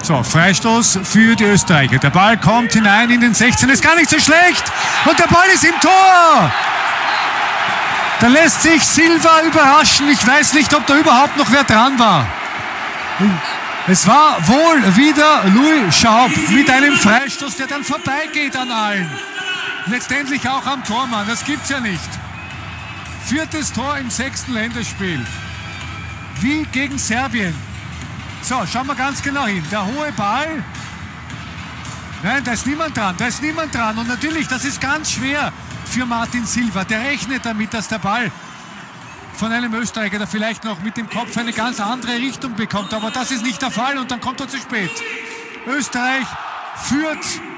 So, Freistoß für die Österreicher. Der Ball kommt hinein in den 16. Ist gar nicht so schlecht. Und der Ball ist im Tor. Da lässt sich Silva überraschen. Ich weiß nicht, ob da überhaupt noch wer dran war. Es war wohl wieder Louis Schaub mit einem Freistoß, der dann vorbeigeht an allen. Letztendlich auch am Tormann. Das gibt's ja nicht. 4. Tor im 6. Länderspiel. Wie gegen Serbien. So, schauen wir ganz genau hin. Der hohe Ball. Nein, da ist niemand dran. Da ist niemand dran. Und natürlich, das ist ganz schwer für Martin Silva. Der rechnet damit, dass der Ball von einem Österreicher, der vielleicht noch mit dem Kopf eine ganz andere Richtung bekommt. Aber das ist nicht der Fall und dann kommt er zu spät. Österreich führt